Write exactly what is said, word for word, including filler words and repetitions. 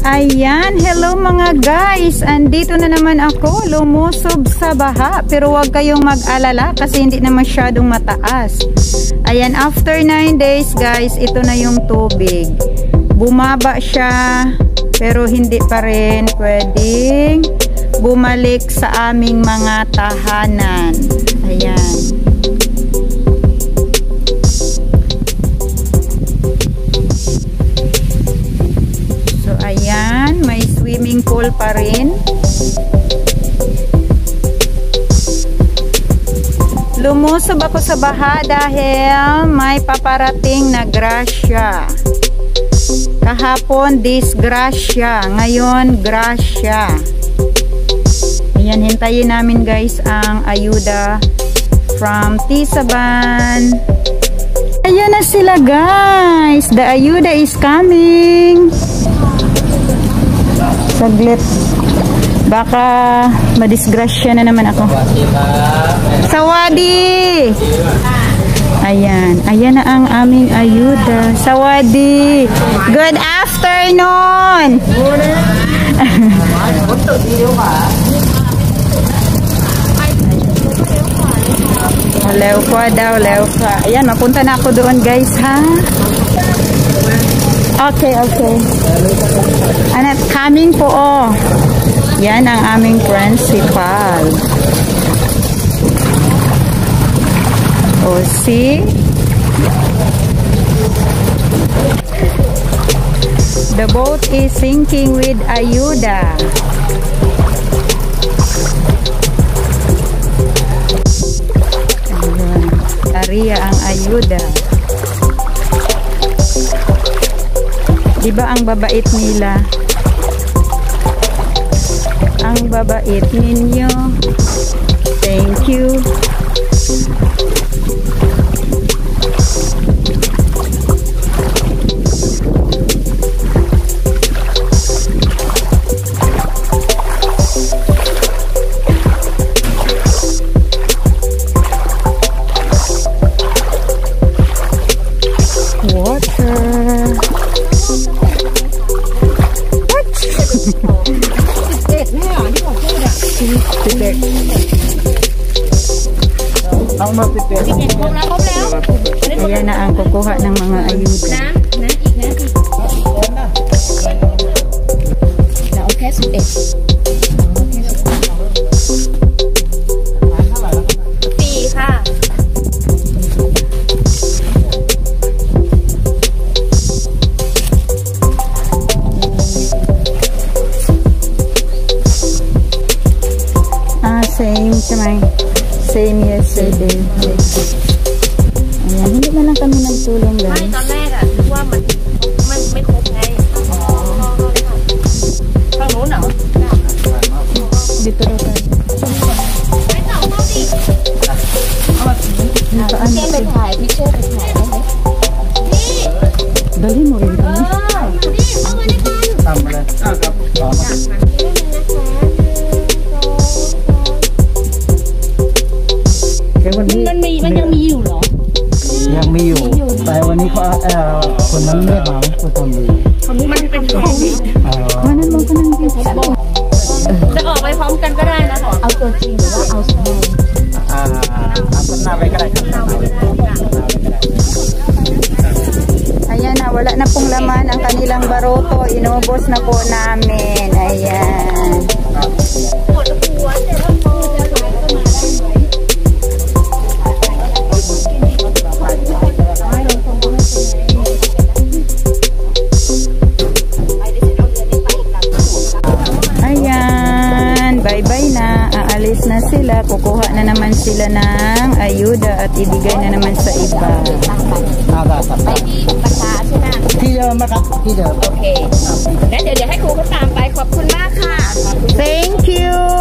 Ayan, hello mga guys. Andito na naman ako, lumusob sa baha. Pero huwag kayong mag-alala kasi hindi na masyadong mataas. Ayan, after nine days guys, ito na yung tubig. Bumaba siya, pero hindi pa rin pwedeng bumalik sa aming mga tahanan. Ayan. Ayan, may swimming pool pa rin. Lumusob ako sa baha dahil may paparating na grasya. Kahapon disgrasya, ngayon grasya. Ayan, hintayin namin guys ang ayuda from Tisaban. Ayan na sila guys, the ayuda is coming. Saglit. Baka madisgrasya na naman ako. Sawadi! Ayan. Ayan na ang aming ayuda. Sawadi! Good afternoon! Lewka daw, lewka. Ayan, mapunta na ako doon guys ha. Okay, okay. Anak, coming po oh. Yan ang aming principal. Oh, see? The boat is sinking with ayuda. Ayun. Aria ang ayuda. Diba ang babait nila? Ang babait ninyo. Thank you. Ayan na ang kukuha ng mga ayuda. Ah, same to my same yesterday. Ayan, hindi na lang kami nagtulong guys. Ay, ตอนแรกอะว่ามันมันไม่ครบไงข้างโน้นเหรอ Dito daw tayo. ไม่ต่อเข้าดิ Nakaan เช่นไปถ่ายพิเชอร์ไปถ่ายได้ไหม Dali mo rin เอ kami. อนี่เอามาในบ้านทำอะไรอ่ะครับสอนมาแค่วันนี้มันมีมันยังมีอยู่เหรอยังมีอยู่ แต่วันนี้เขาเอ่อคนนั้นเรียกมาคนทำดีมันเป็นของเอ่อ Manan mo ka ng dito. จะออกไปพร้อมกันก็ได้นะเอาตัวจริงหรือว่าเอาสมมติอ่าเอาคนหน้าไปก็ได้ครับหน้าไปก็ได้ Ayan na, wala na pong laman ang kanilang baroto. Inubos na po namin. Ayan. ปวดหัวแต่ว่าพอจะลงก็มาได้ไหม Ayan, bye-bye na. Aalis na sila. Kukuha na naman sila ng ayuda at ibigay na naman sa iba. อ่าได้ครับไปที่ปากกาใช่ไหมที่เดิมนะครับที่เดิมโอเคงั้นเดี๋ยวเดี๋ยวให้ครูเขาตามไปขอบคุณมากค่ะ Thank you.